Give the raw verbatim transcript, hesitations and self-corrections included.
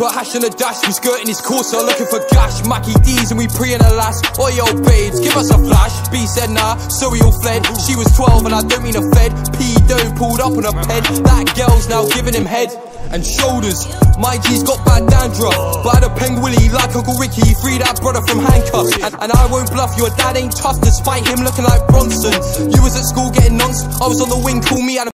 Put hash on the dash, we skirting his Corsa, looking for gash. Mackie D's and we pre and a lass. Oi yo babes, give us a flash. B said nah, so we all fled. She was twelve and I don't mean a fed. P dough pulled up on a pen. That girl's now giving him head and shoulders. My G's got bad dandruff, but I had a pengwilly like Uncle Ricky. He freed that brother from handcuffs, and, and I won't bluff, your dad ain't tough. Despite him looking like Bronson. You was at school getting nonce, I was on the wing, call me out.